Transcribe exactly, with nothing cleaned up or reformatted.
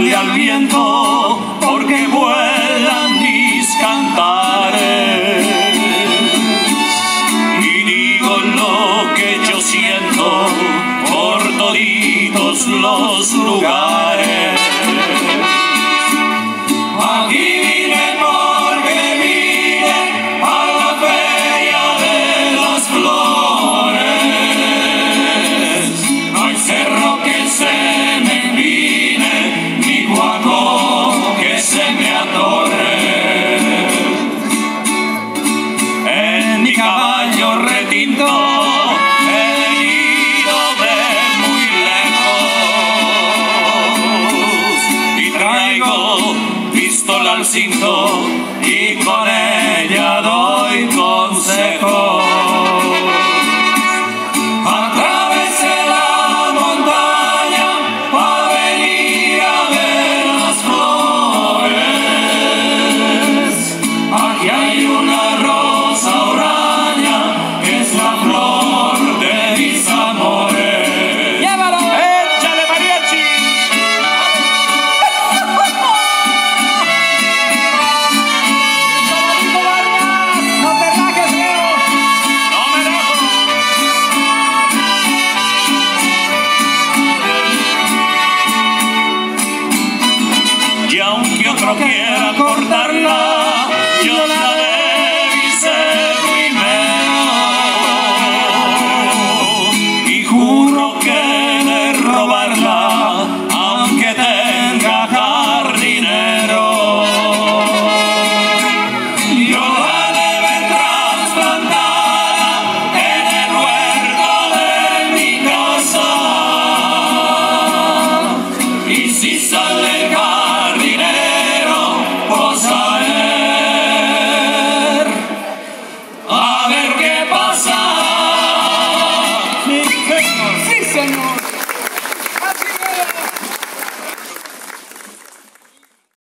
cantarle al viento, porque vuelan mis cantares. Y digo lo que yo siento por toditos los lugares. Aquí vine porque vine a la feria de las flores. No hay cerro que se me empine, ni guaco que se me atorre. En mi caballo retinto he venido de muy lejos y traigo pistola al cinto y con ella doy consejos. Atravesé la montaña para venir a ver las flores. Aquí hay una rosa huraña que es la flor de mis amores. ¡Llévalo! ¡Échale, mariachi! ¡No te rajes, Leo! ¡No me rajo! Y aunque otro quiera cortarla, yo la revisé primero. Y juro que de robarla, aunque tenga jardinero. Yo la debe trasplantada en el huerto de mi casa. Y si sale jardinero, pues a ver, a ver